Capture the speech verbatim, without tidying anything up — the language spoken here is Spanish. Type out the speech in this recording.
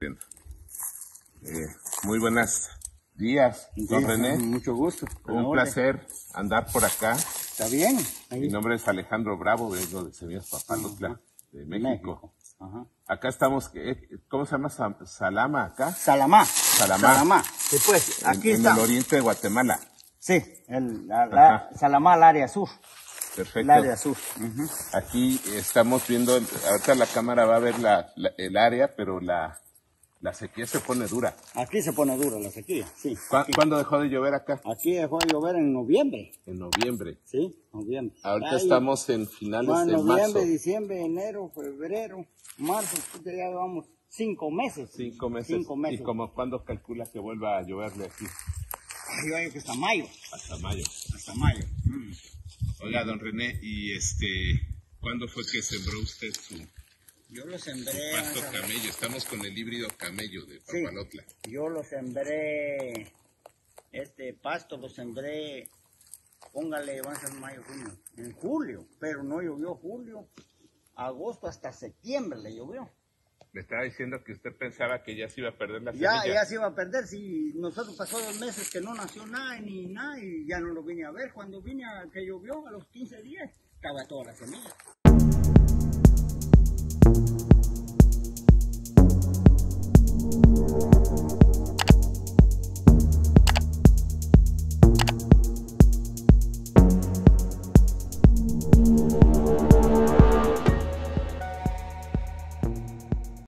Eh, muy buenos días, don Sí, René. Mucho gusto. Un placer andar por acá. Está bien. Ahí. Mi nombre es Alejandro Bravo, vengo de Semillas Papalotla, Ajá. de México. México. Ajá. Acá estamos, eh, ¿cómo se llama? Salama acá. Salamá. Salamá. Salamá. Después, aquí en, está. En el oriente de Guatemala. Sí, el, la, la, Salamá, el área sur. Perfecto. El área sur. Uh-huh. Aquí estamos viendo, ahorita la cámara va a ver la, la, el área, pero la, la sequía se pone dura. Aquí se pone dura la sequía, sí. ¿Cu ¿Cuándo dejó de llover acá? Aquí dejó de llover en noviembre. En noviembre. Sí, noviembre. Ahorita Ahí, estamos en finales bueno, de noviembre, marzo. diciembre, enero, febrero, marzo, ya llevamos cinco meses. Cinco meses. Cinco meses. ¿Y como cuándo calcula que vuelva a lloverle aquí? Yo digo que hasta mayo. Hasta mayo. Hasta mayo. Mm. Oiga, don René, ¿y este, cuándo fue que sembró usted su, yo lo sembré, su pasto camello? Estamos con el híbrido camello de Papalotla. Sí, yo lo sembré, este pasto lo sembré, póngale, van a ser mayo, junio, en julio, pero no llovió julio, agosto hasta septiembre le llovió. Le estaba diciendo que usted pensaba que ya se iba a perder la ya, semilla. Ya se iba a perder, si nosotros pasó dos meses que no nació nada ni nada y ya no lo vine a ver. Cuando vine a que llovió a los quince días, estaba toda la semilla.